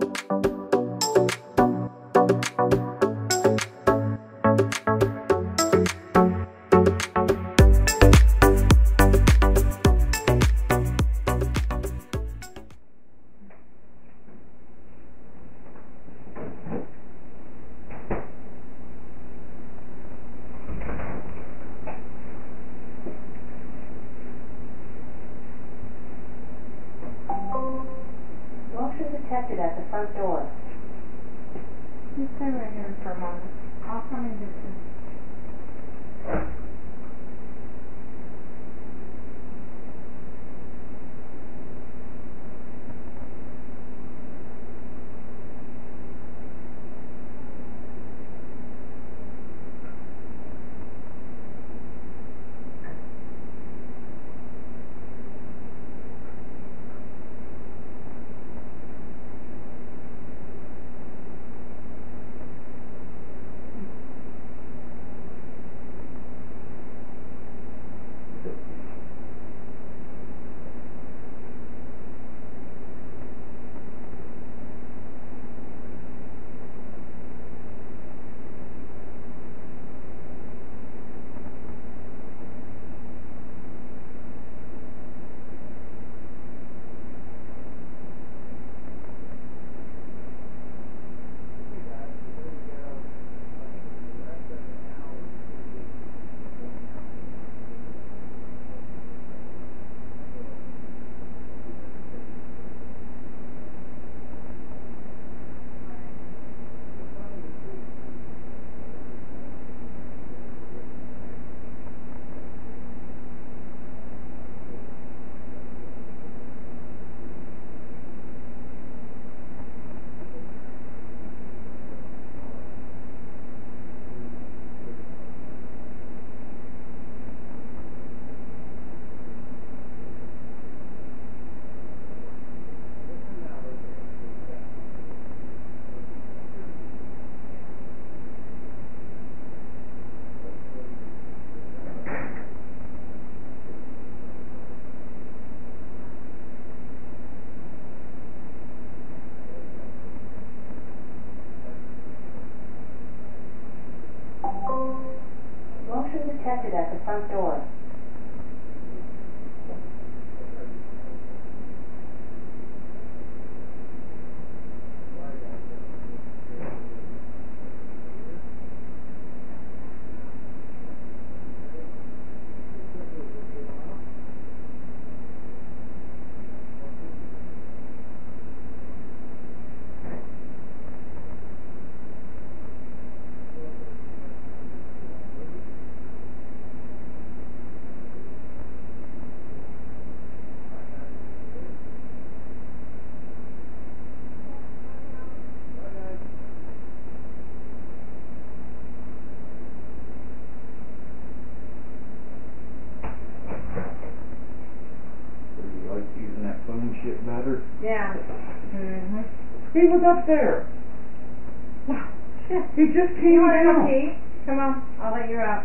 Motion detected at the front door. You stay right here for a moment. I'll come and get you. Motion detected at the front door. Using that phone shit better. Yeah. Mm-hmm. He was up there. Wow. Shit. He just came You wanna down. come pee? Come on, I'll let you out.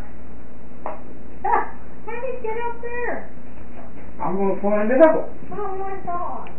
How did he get up there? I'm gonna find out. Oh my God.